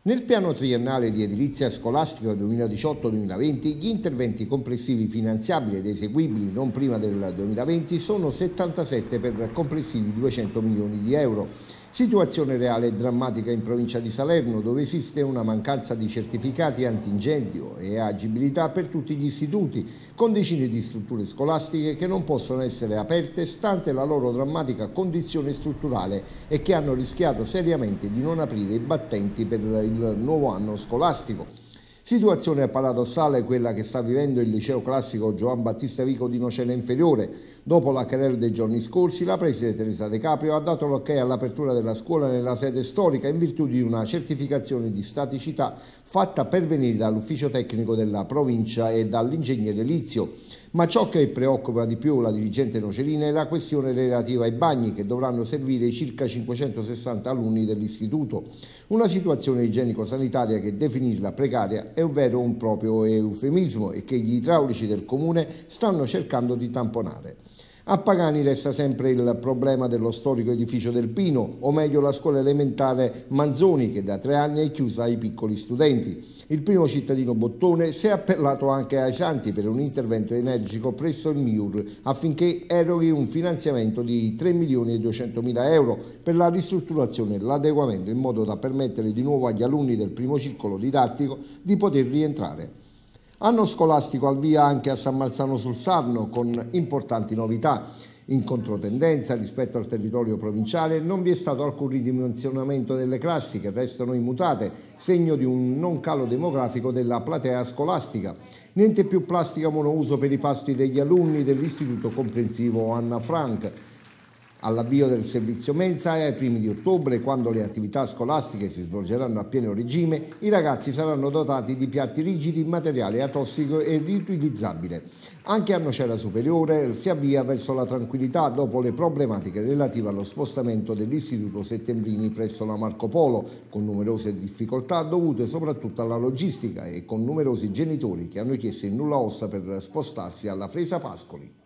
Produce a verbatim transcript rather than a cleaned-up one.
Nel piano triennale di edilizia scolastica duemiladiciotto duemilaventi gli interventi complessivi finanziabili ed eseguibili non prima del duemilaventi sono settantasette per complessivi duecento milioni di euro. Situazione reale e drammatica in provincia di Salerno, dove esiste una mancanza di certificati antincendio e agibilità per tutti gli istituti, con decine di strutture scolastiche che non possono essere aperte stante la loro drammatica condizione strutturale e che hanno rischiato seriamente di non aprire i battenti per il nuovo anno scolastico. Situazione paradossale quella che sta vivendo il liceo classico Giovan Battista Vico di Nocera Inferiore. Dopo la querela dei giorni scorsi, la preside Teresa De Caprio ha dato l'ok all'apertura della scuola nella sede storica in virtù di una certificazione di staticità fatta pervenire dall'ufficio tecnico della provincia e dall'ingegnere Lizio. Ma ciò che preoccupa di più la dirigente nocerina è la questione relativa ai bagni che dovranno servire i circa cinquecentosessanta alunni dell'istituto. Una situazione igienico-sanitaria che definirla precaria è un vero e un proprio eufemismo e che gli idraulici del comune stanno cercando di tamponare. A Pagani resta sempre il problema dello storico edificio del Pino, o meglio la scuola elementare Manzoni, che da tre anni è chiusa ai piccoli studenti. Il primo cittadino Bottone si è appellato anche ai Santi per un intervento energico presso il M I U R affinché eroghi un finanziamento di tre milioni e duecentomila euro per la ristrutturazione e l'adeguamento in modo da permettere di nuovo agli alunni del primo circolo didattico di poter rientrare. Anno scolastico al via anche a San Marzano sul Sarno con importanti novità. In controtendenza rispetto al territorio provinciale non vi è stato alcun ridimensionamento delle classi che restano immutate, segno di un non calo demografico della platea scolastica. Niente più plastica monouso per i pasti degli alunni dell'istituto comprensivo Anna Frank. All'avvio del servizio mensa e ai primi di ottobre, quando le attività scolastiche si svolgeranno a pieno regime, i ragazzi saranno dotati di piatti rigidi in materiale atossico e riutilizzabile. Anche a Nocera Superiore si avvia verso la tranquillità dopo le problematiche relative allo spostamento dell'istituto Settembrini presso la Marco Polo, con numerose difficoltà dovute soprattutto alla logistica e con numerosi genitori che hanno chiesto il nulla osta per spostarsi alla Fresa Pascoli.